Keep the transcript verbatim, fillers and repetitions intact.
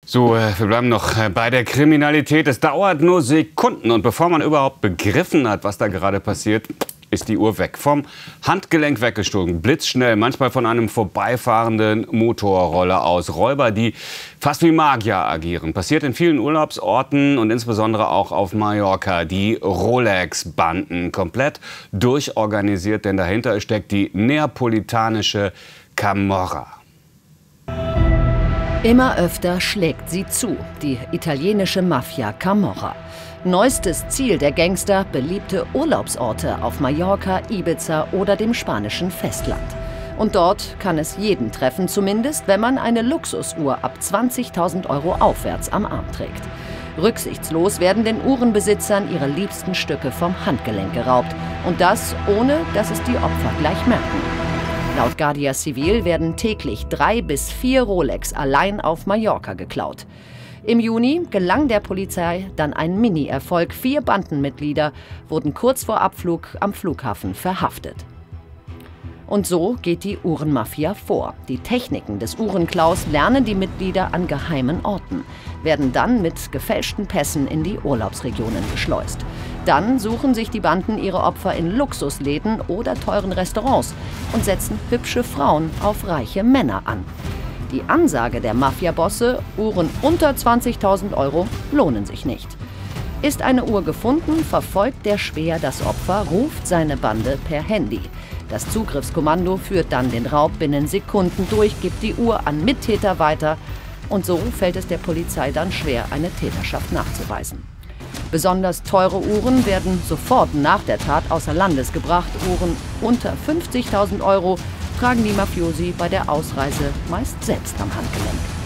So, äh, wir bleiben noch äh, bei der Kriminalität. Es dauert nur Sekunden und bevor man überhaupt begriffen hat, was da gerade passiert, ist die Uhr weg. Vom Handgelenk weggestohlen, blitzschnell, manchmal von einem vorbeifahrenden Motorroller aus. Räuber, die fast wie Magier agieren. Passiert in vielen Urlaubsorten und insbesondere auch auf Mallorca. Die Rolex-Banden, komplett durchorganisiert, denn dahinter steckt die neapolitanische Camorra. Immer öfter schlägt sie zu, die italienische Mafia Camorra. Neuestes Ziel der Gangster, beliebte Urlaubsorte auf Mallorca, Ibiza oder dem spanischen Festland. Und dort kann es jeden treffen, zumindest wenn man eine Luxusuhr ab zwanzigtausend Euro aufwärts am Arm trägt. Rücksichtslos werden den Uhrenbesitzern ihre liebsten Stücke vom Handgelenk geraubt. Und das, ohne dass es die Opfer gleich merken. Laut Guardia Civil werden täglich drei bis vier Rolex allein auf Mallorca geklaut. Im Juni gelang der Polizei dann ein Mini-Erfolg. Vier Bandenmitglieder wurden kurz vor Abflug am Flughafen verhaftet. Und so geht die Uhrenmafia vor. Die Techniken des Uhrenklaus lernen die Mitglieder an geheimen Orten, werden dann mit gefälschten Pässen in die Urlaubsregionen geschleust. Dann suchen sich die Banden ihre Opfer in Luxusläden oder teuren Restaurants und setzen hübsche Frauen auf reiche Männer an. Die Ansage der Mafia-Bosse, Uhren unter zwanzigtausend Euro lohnen sich nicht. Ist eine Uhr gefunden, verfolgt der Späher das Opfer, ruft seine Bande per Handy. Das Zugriffskommando führt dann den Raub binnen Sekunden durch, gibt die Uhr an Mittäter weiter und so fällt es der Polizei dann schwer, eine Täterschaft nachzuweisen. Besonders teure Uhren werden sofort nach der Tat außer Landes gebracht. Uhren unter fünfzigtausend Euro tragen die Mafiosi bei der Ausreise meist selbst am Handgelenk.